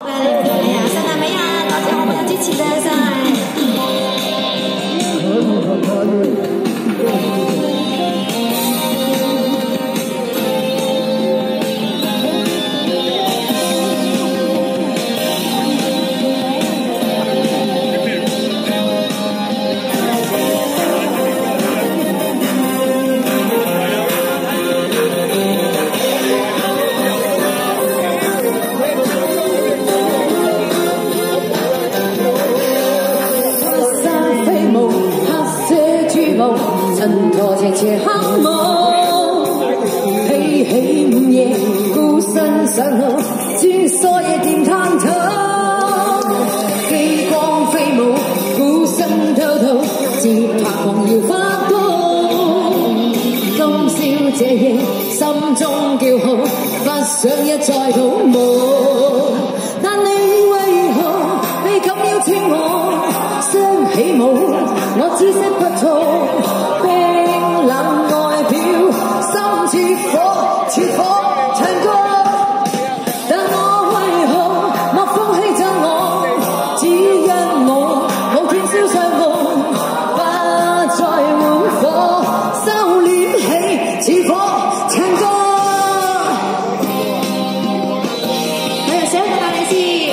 哎呀，三大美呀，大家好，我们一起来噻。衬托这切项目，披起午夜，孤身上路，穿梭夜店探討，飛光飛舞，孤身滔滔，節拍狂搖發動。今宵這夜，心中叫號，不想一再倒舞。但你為何你敢邀請我雙起舞？我知識不錯。冷外表，心似火，似火唱歌。但我為何莫風欺詐我？只因我冇天消相共，不再玩火，收斂起似火唱歌。我又寫個大利是。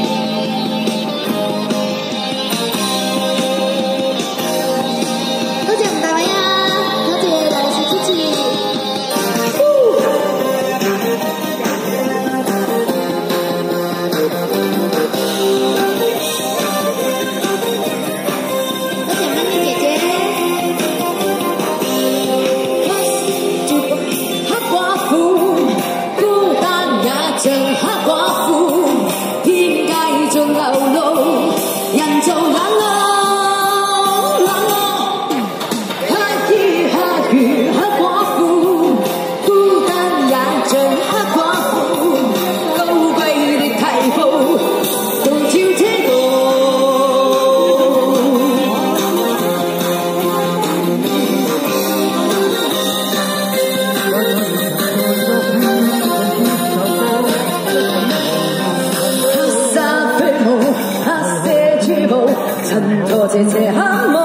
襯托這項目，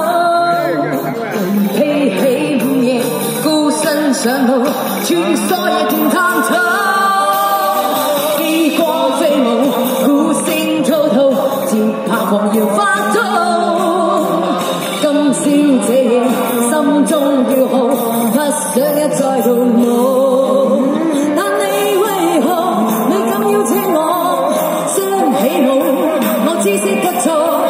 披起午夜，孤身上路，穿梭夜店探討，飛光飛舞，鼓聲滔滔，節拍狂搖發動。今宵這夜，心中叫號，不想一再倒舞。但你為何你敢邀請我雙起舞？我知識不錯。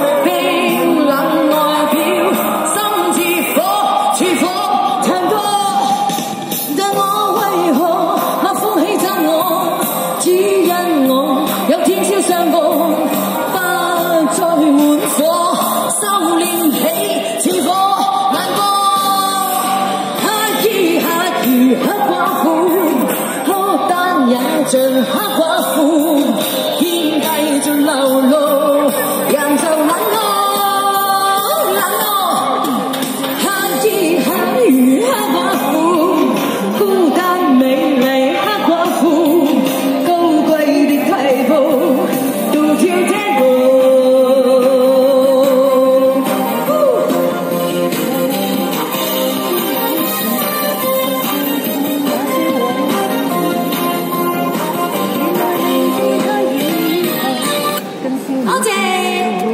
相共，不再玩火，收斂起似火難過。乞兒黑寡婦，孤單也像黑寡婦，天繼續流露，人就冷落冷落。乞兒黑寡婦，孤單美麗黑寡婦，高貴的替步。多謝。